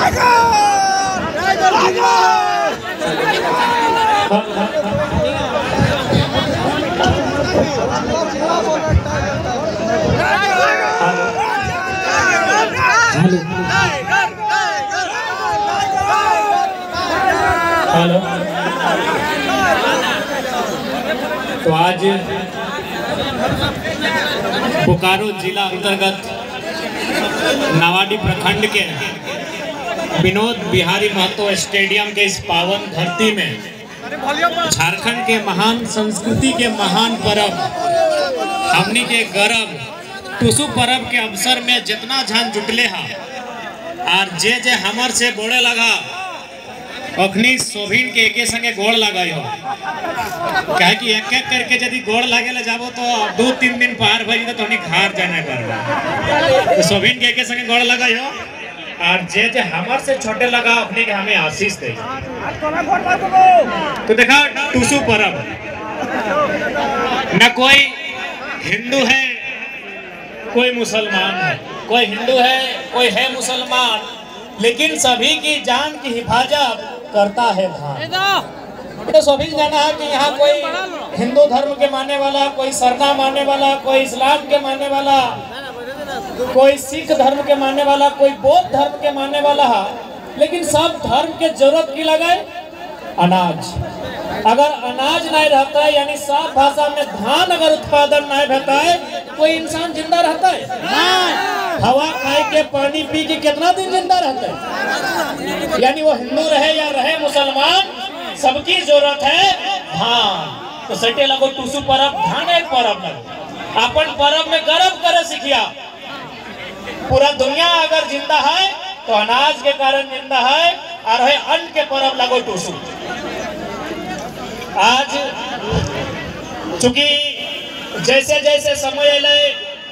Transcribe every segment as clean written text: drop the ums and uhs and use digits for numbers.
Hello. तो आज बोकारो जिला अंतर्गत नावाडी प्रखंड के विनोद बिहारी महतो स्टेडियम के इस पावन धरती में झारखंड के महान संस्कृति के महान पर्व हमनी के गरब टुसु पर्व के अवसर में जितना झान जुटले हा और जे हमर से बोले लगा अखनी सोभिन के एके संगे गोड़ लगाई हो कहे कि एक एक करके यदि गोड़ लागे ले जाबो तो 2-3 दिन पार भई तो तोनी घर जाने परबा। तो सोभिन के एके संगे गोड़ लगाई हो और जे हमर से छोटे लगा अपने के हमें आशीष दे। तो देखा टुसु पर्व न कोई हिंदू है कोई मुसलमान है, कोई हिंदू है कोई है मुसलमान, लेकिन सभी की जान की हिफाजत करता है भान। तो सभी जाना है कि यहाँ कोई हिंदू धर्म के मानने वाला, कोई सरना मानने वाला, कोई इस्लाम के मानने वाला, कोई सिख धर्म के मानने वाला, कोई बौद्ध धर्म के मानने वाला है, लेकिन सब धर्म के जरूरत की लगे अनाज। अगर अनाज नहीं रहता है यानी साफ भाषा में धान अगर उत्पादन नहीं रहता है कोई इंसान जिंदा रहता है? हवा खाए के पानी पी के कितना दिन जिंदा रहता है? यानी वो हिंदू रहे या रहे मुसलमान सबकी जरूरत है धान। तो सटे लगो टुसु पर्व धान एक पर्व लगो अपन पर्व में गर्व करे सीखिया। पूरा दुनिया अगर जिंदा है तो अनाज के कारण जिंदा है और है अन्न के पर्व लगो टुसु। आज चूंकि जैसे जैसे समय ले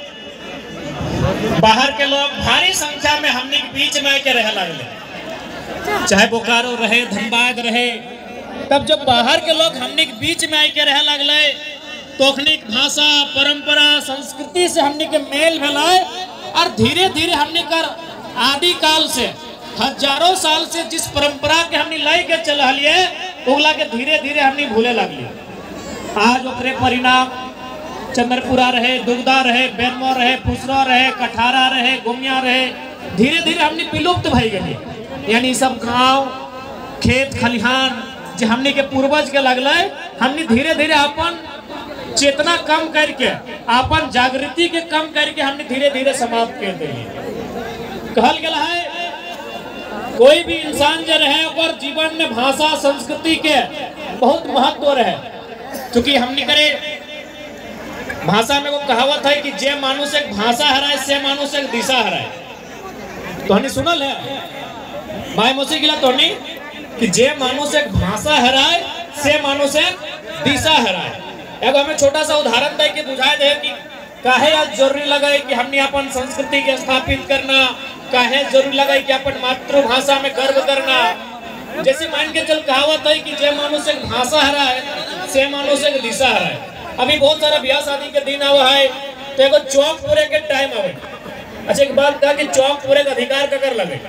बाहर के लोग भारी संख्या में हमने के बीच में आके रह लगले, चाहे बोकारो रहे धनबाद रहे, तब जब बाहर के लोग हमने के बीच में आके रह लगले तो भाषा परंपरा संस्कृति से हमने के मेल भेलाए और धीरे धीरे हमने कर आदि काल से हजारों साल से जिस परंपरा के हमने लाई के चल उगला के धीरे धीरे हमने भूले लगली। आज ओकरे परिणाम चंद्रपुरा रहे, दुगदा रहे, बेनमो रहे, फुसरा रहे, कठारा रहे, गुमिया रहे, धीरे धीरे हमने विलुप्त भई गई। यानी सब गांव खेत खलिहान जो हमने के पूर्वज के लगल हमने धीरे धीरे अपन चेतना कम करके अपन जागृति के कम करके हमने धीरे धीरे समाप्त कर दिए। कहल गया है कोई भी इंसान जो रहे और जीवन में भाषा संस्कृति के बहुत महत्व रहे, क्योंकि हमने करे भाषा में वो कहावत है कि जे मानुष एक भाषा हराए से मानुष एक दिशा हराए। तो हमने सुनल है भाई मोसी गिला तो नहीं कि जे मानुष एक भाषा हराए से मानुष एक दिशा हराए। एगो हमें छोटा सा उदाहरण दे के बुझाए दे कि काहे आज जरूरी लगे कि हमने अपन संस्कृति के स्थापित करना, काहे जरूरी लगे कि अपन मातृभाषा में गर्व करना। जैसे मान के चल कहावत है कि जे मानुष एक भाषा हराए से मानुष एक दिशा हराए। अभी बहुत सारा ब्याह शादी के दिन आवा है तो एगो चौक पूरे के टाइम आवे। अच्छा एक बात कहा कि चौक पूरे का अधिकार ककर लगे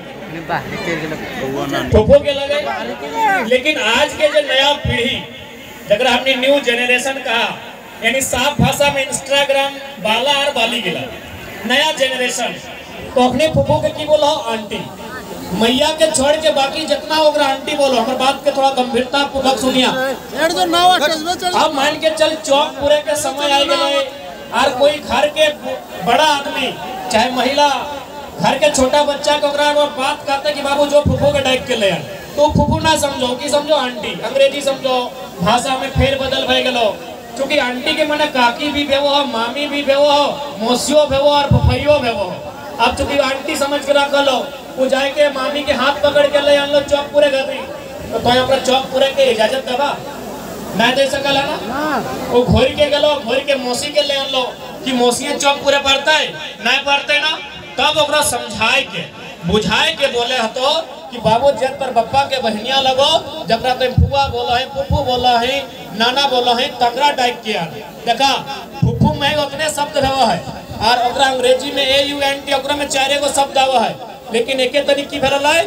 फूफो के लगे, लेकिन आज के जो नया पीढ़ी जगह हमने न्यू जनरेशन कहा यानी साफ भाषा में इंस्टाग्राम बाला और बाली गिला नया जनरेशन, तो अपने फूफो के की बोला आंटी मैया के छोड़ के बाकी जितना होगा आंटी बोलो। हमारे बात के थोड़ा गंभीरता पूर्वक सुनिया। अब मान के चल चौक पूरे के समय आ गए और कोई घर के बड़ा आदमी चाहे महिला घर के छोटा बच्चा को बात करते कि बाबू जो फूफो के डाइक के ले तो फूफू ना समझो कि समझो आंटी, अंग्रेजी समझो, भाषा में फेर बदल भय गलो। क्योंकि आंटी के मने काकी भी भेवो हो, मामी भी भेवो हो, मौसियो भेवो और फफैयो भेवो हो। अब चूंकि आंटी समझ के रख लो वो जाए के मामी के हाथ पकड़ के ले आन लो चौक पूरे घर में, तो अपना चौक पूरे के इजाजत दबा मैं दे सकल है ना। वो घोर के गलो घोर के मौसी के ले आन लो कि मौसी चौक पूरे पड़ता है नहीं पड़ते ना, तब ओकरा समझाए के बुझाए के बोले हतो कि बाबू जब पर बप्पा के बहनिया लगो जबरा तुम फुआ बोला है, फुफू बोला है, नाना बोला है, तकरा टाइप किया देखा फुफू में उतने शब्द रहा है और ओकरा अंग्रेजी में AUNT ओकरा में 4 गो शब्द आवा है, लेकिन एके तरीके भरल है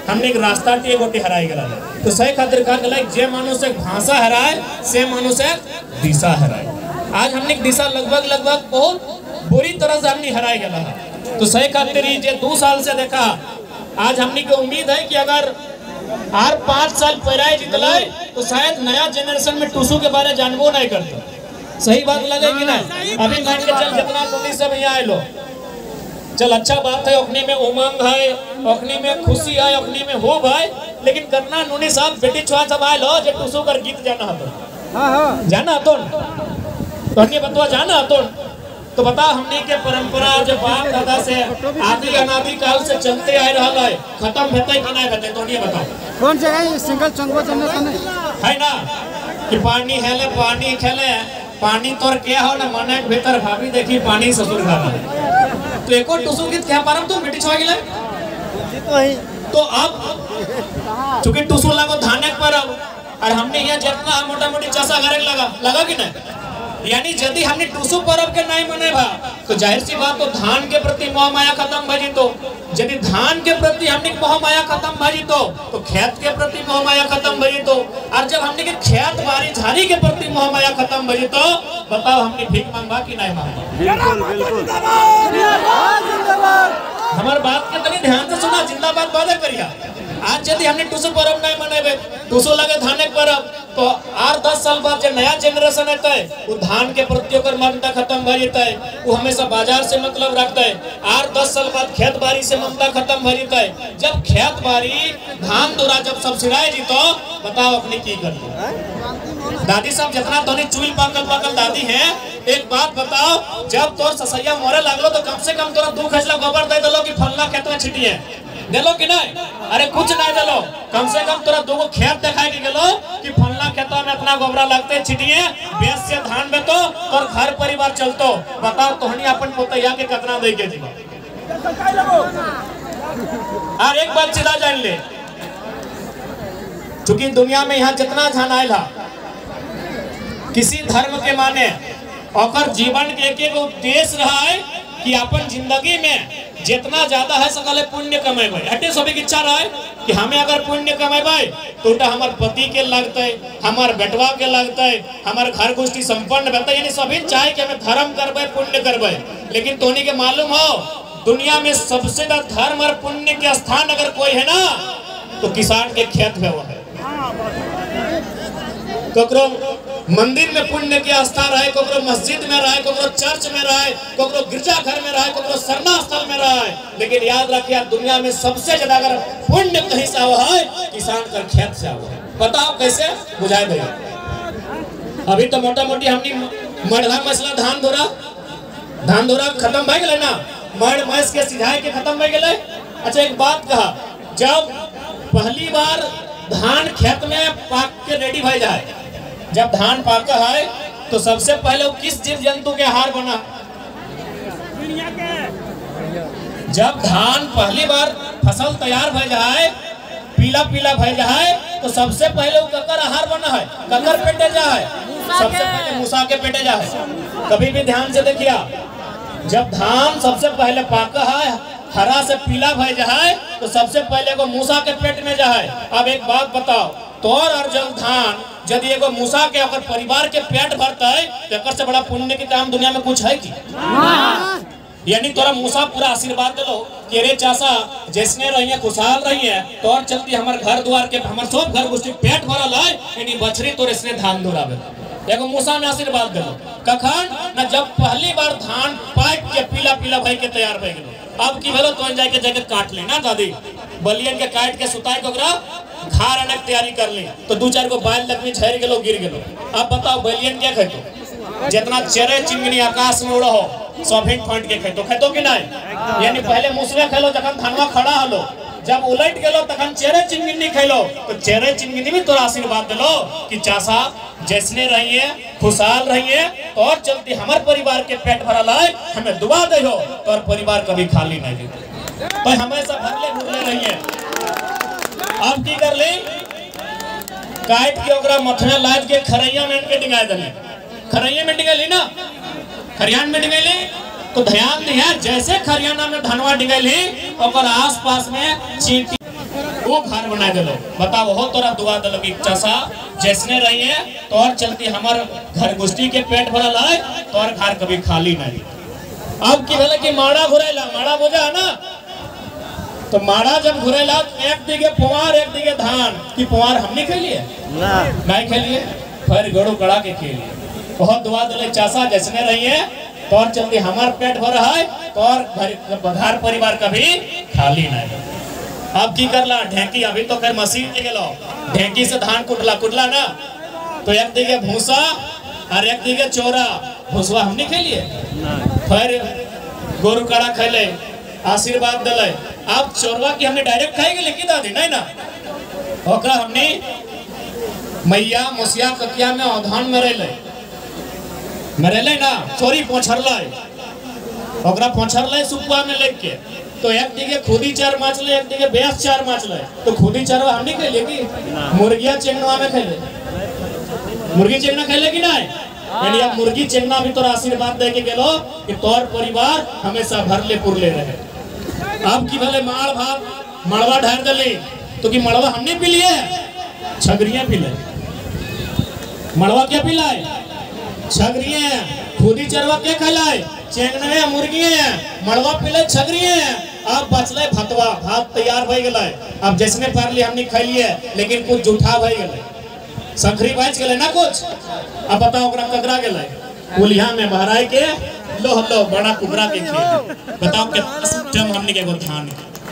हमने एक रास्ता टी गोटी हराई गला तो सही खातिर कहा गला जे मानुष एक भाषा हराए से मानुष एक दिशा हराए। आज हमने दिशा लगभग बहुत बुरी तरह से हमने हराई गला है। तो सही खातिर जे 2 साल से देखा आज हमने को उम्मीद है कि अगर हर 5 साल पैराई जितलाए तो शायद नया जनरेशन में टूसू के बारे जानबो नहीं करते। सही बात लगे कि नहीं? अभी मान के चल जितना टोली सब यहाँ आए लो चल अच्छा बात है, ओखनी में उमंग है, ओखनी में खुशी है, ओखनी में हो भाई, लेकिन करना नूनी साहब बेटी छुआ सब आए लो जे टूसू कर गीत जाना हतो जाना हतो तो बतवा जाना हतो तो बता हमने के परंपरा जो बाप दादा से आदि अनादि काल से चलते आ रहा है खत्म होते कि नहीं होते तो ये बताओ कौन से है सिंगल चंगो चलने है ना कि पानी हेले पानी खेले पानी तोर क्या हो ना मने भीतर भाभी देखी पानी ससुर खा तो एको टुसु गीत क्या पारम तुम बेटी छुआ गिले तो अब चूंकि टुसु लगो धाने पर अब और हमने यहाँ जितना मोटा मोटी चसा घरे लगा कि नहीं यानी यदि हमने टूसू पर्व के नहीं मने भा तो जाहिर सी बात तो धान के प्रति मोह माया खत्म भजी तो यदि धान के प्रति हमने मोह माया खत्म भजी तो खेत के प्रति मोह माया खत्म भजी तो और जब हमने के खेत बारी झाड़ी के प्रति मोह माया खत्म भजी तो बताओ हमने भीख मांगा कि नहीं मांगा? हमारे बात के तनी ध्यान से सुना जिंदाबाद बात करिया। आज यदि हमने टूसू पर्व नहीं मनेबे टूसू लगे धाने पर्व तो 8-10 साल बाद जो नया जनरेशन आता है वो धान के प्रति ओकर ममता खत्म भर जाता है, वो हमेशा बाजार से मतलब रखता है। 8-10 साल बाद खेत बाड़ी से ममता खत्म भर जाता है। जब खेत बाड़ी धान दूरा जब सब सिराए जी तो बताओ अपनी की करती दादी साहब जितना तोनी चूल पाकल दादी है एक बात बताओ जब तोर ससैया मोरे लगलो तो कम से कम तोरा 2 खसला गोबर दे दलो कि फलना खेत में छिटिए देलो कि नहीं? अरे कुछ नहीं देलो कम से कम तोरा 2 खेत दिखाई के गेलो कि फलना खेतों में इतना गोबरा लगते छिटिए बेस से धान में तो और घर परिवार चलतो बताओ तोहनी अपन पोतैया के कितना दे के जीवा। और एक बात सीधा जान ले चूंकि दुनिया में यहाँ जितना धान आयला किसी धर्म के माने और जीवन के एक उद्देश्य रहा है कि अपन जिंदगी में जितना ज्यादा है सकले पुण्य कमेबे हटे सभी की इच्छा रहा है कि हमें अगर पुण्य कमेबे तो हमार पति के लगते हमार बेटवा के लगते हमार घर गोष्ठी संपन्न बनता यानी सभी चाहे कि हमें धर्म करबे पुण्य करबे लेकिन तोनी के मालूम हो दुनिया में सबसे ज्यादा धर्म और पुण्य के स्थान अगर कोई है ना तो किसान के खेत में वो है। ककरो मंदिर में पुण्य के स्थान रहे ककरो मस्जिद में रहे ककरो चर्च में रहे ककरो गिरजा घर में रहे ककरो सरना स्थल में रहे लेकिन याद रखिए दुनिया में सबसे ज्यादा अगर पुण्य कहीं से हुआ है किसान का खेत से हुआ है। बताओ कैसे बुझाए भैया? अभी तो मोटा मोटी हमने मरधा मसला धान धोरा खत्म भय गए ना मर मैस के सिझाई के खत्म भय गए। अच्छा एक बात कहा जब पहली बार धान खेत में पाक के रेडी भय जाए जब धान पाका है तो सबसे पहले वो किस जीव जंतु के आहार बना? जब धान पहली बार फसल तैयार भय जाए पीला भय जाए तो सबसे पहले वो ककर आहार बना है ककर पेटे जाए सबसे पहले मूसा के पेटे जाए। कभी भी ध्यान से देखिए जब धान सबसे पहले पाका है हरा से पीला भय जाए तो सबसे पहले को मूसा के पेट में जाए। अब एक बात बताओ तोर और जब धान यदि एगो मूसा के अगर परिवार के पेट भरता है तो एक से बड़ा पुण्य के काम दुनिया में कुछ है की? यानी तोरा मूसा पूरा आशीर्वाद दिलो कि रे चाचा जैसने रहिए खुशहाल रहिए तो और चलती हमारे घर द्वार के हमारे सब घर गोष्ठी पेट भरल है यानी बछरी तोर इसने धान दोरावे एगो मूसा ने आशीर्वाद दिलो कखन न जब पहली बार धान पाक के पीला भई के तैयार भई गेलो। अब की भेलो तो जाके जगह काट लेना दादी बलियन के काट के सुताई के ओकरा घार आने की तैयारी कर ली तो 2-4 गो बाल लकड़ी झड़ गेलो गिर गेलो। अब बताओ बलियन क्या खेतो जितना चेरे चिंगनी आकाश में उड़ो हो सब हिट फंड के खेतो कि नहीं? यानी पहले मुसरे खेलो जखन धानवा खड़ा हलो जब उलट गेलो तखन चेरे चिंगनी खेलो तो चेरे चिंगनी भी तोरा आशीर्वाद दिलो कि चाचा जैसने रहिए खुशहाल रहिए और चलती हमारे परिवार के पेट भरल है हमें दुआ दे हो तो और परिवार कभी खाली नहीं देते तो हमेशा भरले भरले रहिए। अब की कर ली काट के ओकरा मथना लाद के खरैया में के डिंगा दली खरैया में डिंगा ली ना खरियान में डिंगा ली तो ध्यान दिया जैसे खरियाना में धनवा डिंगा ली और आस पास में चींटी वो घर बना दिलो। बताओ हो तोरा दुआ दिलो कि चसा जैसने रही है तो और चलती हमार घर गुष्टी के पेट भरल है तो और घर कभी खाली नहीं। अब की भले कि माड़ा घुरेला, माड़ा बोझा है ना, तो माड़ा जब घुरेला एक दिगे पुआर एक दिगे धान की पुआर हमने खेलिए नहीं खेलिए, फिर गड़ू कड़ा के खेलिए। बहुत दुआ दिले चासा जैसने रही है तो और चलती हमार पेट भर है तो और घर परिवार कभी खाली नहीं। अब की करला ढेंकी, अभी तो खैर मशीन ले गेलो, ढेंकी से धान कुटला ना, तो एक दिगे भूसा और एक दिगे चोरा, भूसवा हमने खेलिए, फिर गोरु कड़ा खेले, आशीर्वाद दिले। अब चोरवा की हमने डायरेक्ट खाएंगे लेकिन दादी नहीं ना, ओकरा हमने मैया मुसिया कतिया में अवधान मरेले ना, चोरी पोछरले, ओकरा पोछरले सुपुआ में लेके, तो एक दिगे खुदी चार माचले एक दिगे बेस चार माचले, तो खुदी चारवा हमने खेले कि मुर्गिया चेंगनवा में खेले, मुर्गी चेंगना खेले कि नहीं, यानी अब मुर्गी चेंगना भी तोरा आशीर्वाद दे के गेलो कि तोर परिवार हमेशा भरले पुरले रहे। अब की भले माड़ भात मड़वा ढार दली तो कि मड़वा हमने पी लिए, छगरियां पी ले, मड़वा क्या पिलाए, छगरियां, खुदी चरवा क्या खिलाए, चेंगने मुर्गियां, मड़वा पिले छगरियां। अब बचले भतवा, भात तैयार हो गए, अब जैसने पारली हमने खाई लिए लेकिन कुछ जूठा हो गए, सखरी बच गए ना कुछ। अब बताओ ओकरा ककरा गए, उलिया में बहराई के लो लो बड़ा कुकरा के खेल। बताओ कितना सिस्टम हमने के धान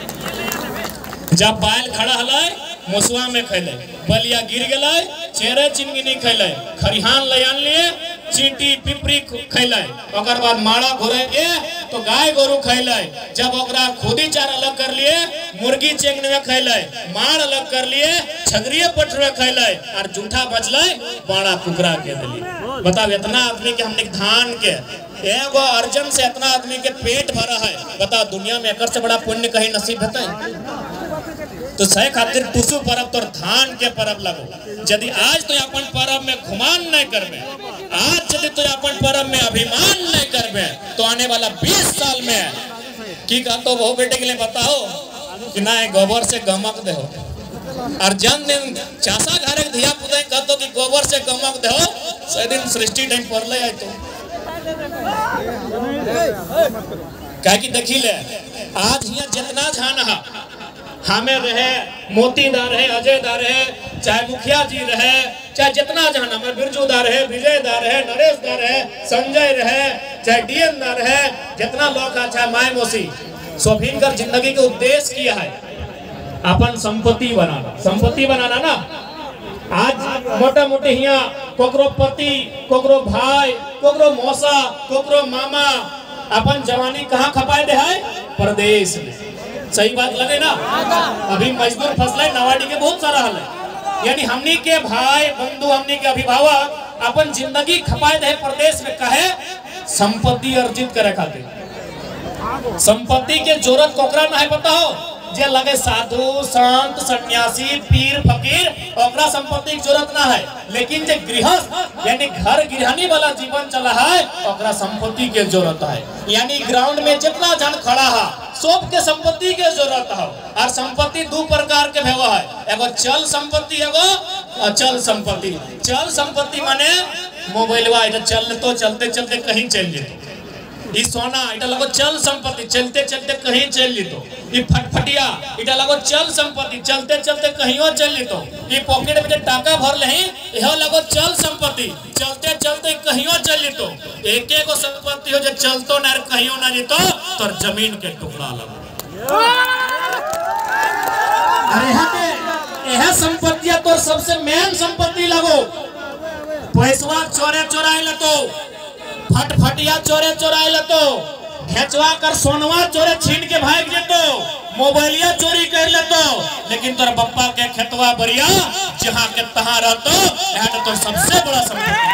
जब बैल खड़ा हलै मुसवा में खैले, बलिया गिर गए, चेरे चिंगनी खैले, खरिहान ले आन लिए, चींटी पिपरी खैले, ओकर बाद माड़ा घोरे के तो गाय गोरु खैले, जब ओकरा खुदी चार अलग कर लिए, मुर्गी चेंगने में खैले, माड़ अलग कर लिए, छगरिये पटरे खैले, और जूठा बचले बड़ा कुकरा के दिली। बताओ इतना आदमी के हमने धान के एगो अर्जन से इतना आदमी के पेट भरा है, बताओ दुनिया में एकर से बड़ा पुण्य कहीं नसीब है? तो सही खातिर टुसु परब तो धान के परब लगो। यदि आज तो अपन परब में घुमान नहीं करबे, आज यदि तो अपन परब में अभिमान नहीं करबे, तो आने वाला 20 साल में की कहतो बहु बेटे के लिए बताओ कि ना गोबर से गमक दे हो, और जन दिन चासा घरे धिया पुता कहतो कि गोबर से गमक दे हो, सही दिन सृष्टि टाइम पर ले आए तो क्या कि देखी ले आज यहाँ जितना झान है हमें रहे, मोतीदार रहे, अजयदार रहे, चाहे मुखिया जी रहे, चाहे जितना जान हमें बिरजूदार रहे, विजयदार रहे, नरेशदार रहे, संजय रहे, चाहे डीएन दार रहे, जितना लोग का चाहे माय मोसी सोफीन कर जिंदगी के उद्देश्य किया है अपन संपत्ति बनाना ना। आज मोटे मोटे यहाँ कोकरो पति, कोकरो भाई, कोकरो मौसा, कोकरो मामा अपन जवानी कहाँ खपाए दे है, प्रदेश में। सही बात लगे ना, अभी मजदूर फसले नवाडी के बहुत सारा हाल है, यानी हमनी के भाई बंधु, हमनी के अभिभावक अपन जिंदगी खपाए दे प्रदेश में कहे संपत्ति अर्जित करे खातिर। संपत्ति के जरूरत कोकरा ना है पता हो, जे लगे साधु संत सन्यासी पीर फकीर ओकरा संपत्ति की जरूरत ना है, लेकिन जे गृहस्थ यानी घर गृहणी वाला जीवन चला है ओकरा संपत्ति के जरूरत है। यानी ग्राउंड में जितना जन खड़ा है सबके संपत्ति के जरूरत है। और संपत्ति दो प्रकार के भेवा है, एगो चल संपत्ति, एगो अचल संपत्ति। चल संपत्ति माने मोबाइलवा चल तो चलते चलते कहीं चल जेतो, ई सोना इटा लगो चल संपत्ति, चलते चलते कहीं चल जेतो। ई फटफटिया इटा लगो चल संपत्ति, चलते चलते कहीं चल जेतो। ई पॉकेट में टाका भर लही यह लगो चल संपत्ति, चलते चलते कहीं चल जेतो। एक एक संपत्ति हो जो चलतो ना कहीं ना जेतो तो जमीन के टुकड़ा लगो। अरे यह संपत्तियां तो सबसे मेन संपत्ति लगो। पैसवा चोरे चोराए लतो, फटफटिया चोरे चोराए लतो, घेचवा कर सोनवा चोरे छीन के भाग जेतो, मोबाइलिया चोरी कर लेतो, लेकिन तोर बप्पा के खेतवा बरिया जहां के तहां रहतो यह तो सबसे बड़ा संपत्ति।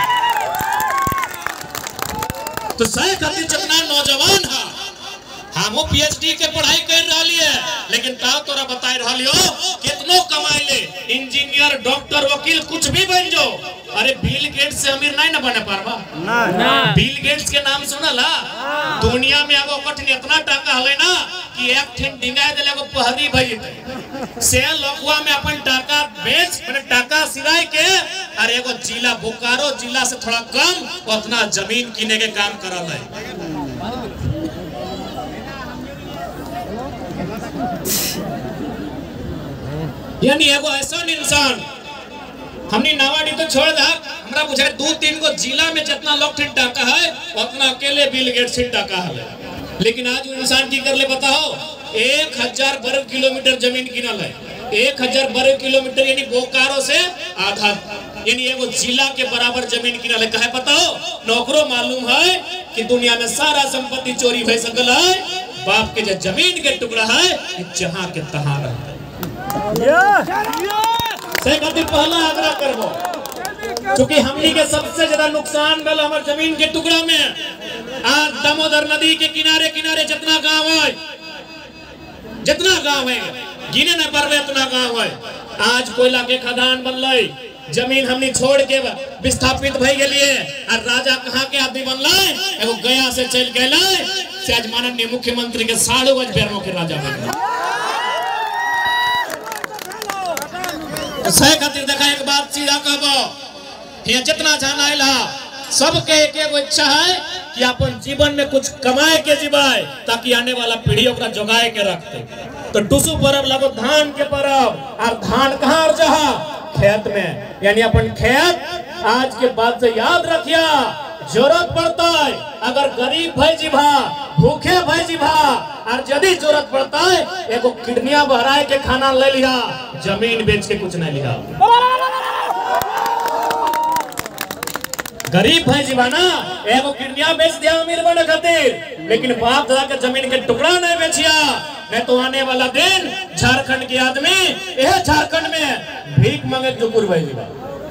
तो सही खातिर जितना नौजवान है हमो पीएचडी के पढ़ाई कर रही है, लेकिन ताव तोरा बताई रही हो कितनो कमाई ले, इंजीनियर डॉक्टर वकील कुछ भी बन जो, अरे बिल गेट्स से अमीर नहीं ना बने पारबा ना बिल गेट्स के नाम सुनला दुनिया में अब कठिन इतना टाका हवे ना कि एक ठिन डिंगाए देले को पहरी भई से लोकवा में अपन टाका बेच माने टाका सिराय के और एगो जिला बोकारो जिला से थोड़ा कम उतना जमीन किने के काम करल है। यानी एगो ऐसा इंसान हमने नावाडी तो छोड़ दा हमरा बुझाए 2-3 गो जिला में जितना लोग ठिन टाका है उतना अकेले बिल गेट्स ठिन टाका है। लेकिन आज इंसान की कर ले बताओ 1000 वर्ग किलोमीटर जमीन किनल है 1000 वर्ग किलोमीटर यानी बोकारो से आधा यानी एगो जिला के बराबर जमीन किनल है। कहे बताओ नौकरो मालूम है कि दुनिया में सारा संपत्ति चोरी हो सकल है बाप के जो जमीन के टुकड़ा है जहां के तहां रहता से खातिर पहला आग्रह करबो क्योंकि हमनी के सबसे ज्यादा नुकसान भेल हमर जमीन के टुकड़ा में। आज दामोदर नदी के किनारे किनारे जितना गांव है गिने न परवे उतना गांव है। आज कोयला के खदान बनलै जमीन हमनी छोड़ के विस्थापित भई गेलिए और राजा कहां के आदमी बनलै एगो गया से चल गेलै से आज माननीय मुख्यमंत्री के 6.5 बेरों के राजा बनलै। सही खातिर देखा एक बात सीधा कहबो यहाँ जितना जाना है सबके एक इच्छा है कि अपन जीवन में कुछ कमाए के जीवाए ताकि आने वाला पीढ़ी ओकरा जोगाए के रखते। तो टुसु परब लगो धान के परब और धान कहाँ जहा खेत में यानी अपन खेत आज के बाद से याद रखिया जरूरत पड़ता है अगर गरीब भाई जीभा भूखे भाई जीभा और यदि जरूरत पड़ता है एगो किडनिया बहराए के खाना ले लिया जमीन बेच के कुछ नहीं लिया। गरीब भाई जीवा ना एगो किडनिया बेच दिया अमीर बने खातिर लेकिन बाप दादा के जमीन के टुकड़ा नहीं बेचिया नहीं तो आने वाला दिन झारखंड के आदमी यह झारखंड में भीख मांगे जुकुर भाई जीवा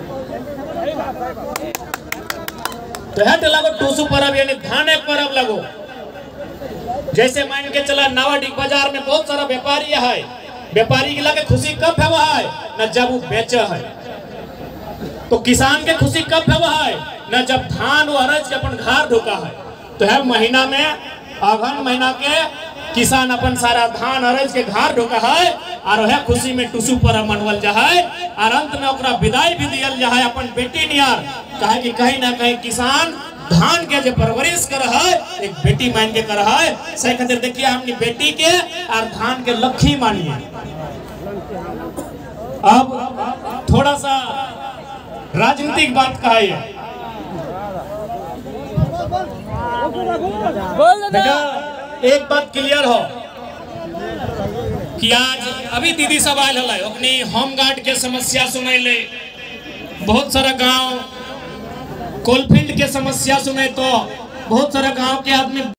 तो है लगो टूसू परब यानी धान एक परब लगो। जैसे मान के चला नावाडी बाजार में बहुत सारा व्यापारी है व्यापारी के लगे खुशी कब है न जब वो बेचे है तो किसान के खुशी कब है न जब धान अरज के अपन घर ढुका है। तो है महीना में अगहन महीना के किसान अपन सारा धान अरज के घर ढुका है और वह खुशी में टुसु परब मनवल जा है और अंत में ओकरा विदाई भी दियल जा है अपन बेटी नियर कहे कि कहीं ना कहीं किसान धान के जो परवरिश कर है एक बेटी मान के कर है। सही खातिर देखिए हमने बेटी के और धान के लखी मानिए। अब थोड़ा सा राजनीतिक बात कहा है देखा एक बात क्लियर हो कि आज अभी दीदी सब आयल है अपनी होम गार्ड के समस्या सुनाई ले बहुत सारा गांव कोलफील्ड के समस्या सुने तो बहुत सारा गांव के आदमी